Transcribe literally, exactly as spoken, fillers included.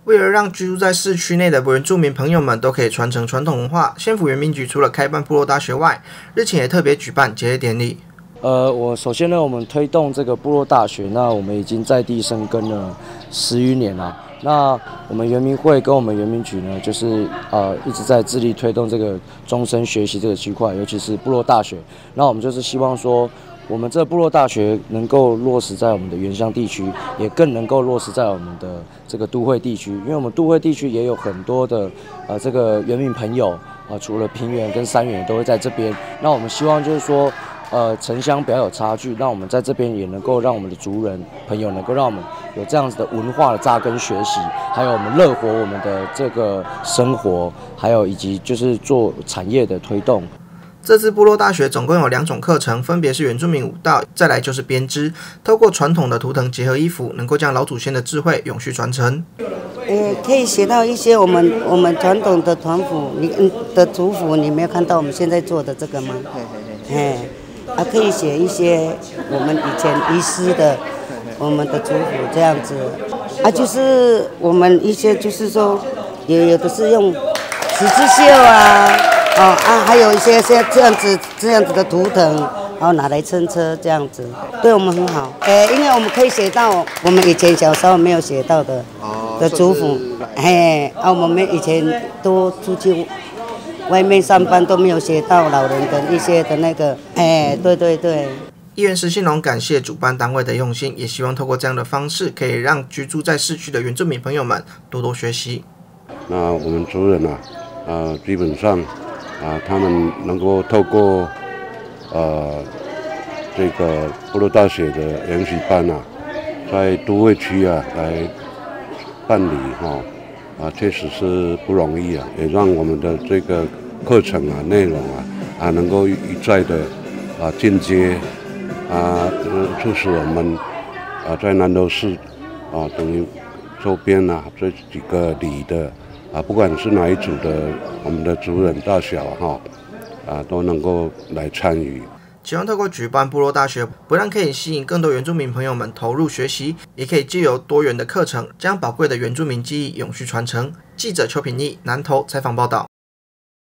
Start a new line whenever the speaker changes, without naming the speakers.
为了让居住在市区内的原住民朋友们都可以传承传统文化，县府原民局除了开办部落大学外，日前也特别举办结业典礼。
呃，我首先呢，我们推动这个部落大学，那我们已经在地生根了十余年了。那我们原民会跟我们原民局呢，就是呃一直在致力推动这个终身学习这个区块，尤其是部落大学。那我们就是希望说，我们这部落大学能够落实在我们的原乡地区，也更能够落实在我们的这个都会地区，因为我们都会地区也有很多的呃这个原民朋友啊、呃，除了平原跟山原都会在这边。那我们希望就是说。呃，城乡不要有差距，让我们在这边也能够让我们的族人朋友能够让我们有这样子的文化的扎根学习，还有我们乐活我们的这个生活，还有以及就是做产业的推动。
这次部落大学总共有两种课程，分别是原住民舞蹈，再来就是编织。透过传统的图腾结合衣服，能够将老祖先的智慧永续传承。
呃，可以学到一些我们我们传统的团服，你嗯的族服，你没有看到我们现在做的这个吗？哎。啊，可以写一些我们以前遗失的我们的族服这样子，啊，就是我们一些就是说，也有的是用十字绣啊，哦啊，还有一些像这样子这样子的图腾，然后拿来撑车这样子，对我们很好。呃，因为我们可以写到我们以前小时候没有写到的的族服，哎，啊，我们以前都出去。外面上班都没有学到老人的一些的那个，哎，对对对。
议员石信龙感谢主办单位的用心，也希望透过这样的方式，可以让居住在市区的原住民朋友们多多学习。
那我们族人啊，呃，基本上啊，他们能够透过呃这个部落大学的研习班啊，在都会区啊来办理哈。哦啊，确实是不容易啊，也让我们的这个课程啊、内容啊啊能够一再的啊进阶啊，促使我们啊在南投市啊等于周边啊这几个里的啊，不管是哪一组的我们的族人大小哈啊都能够来参与。
希望透过举办部落大学，不但可以吸引更多原住民朋友们投入学习，也可以藉由多元的课程，将宝贵的原住民记忆永续传承。记者邱品义南投采访报道。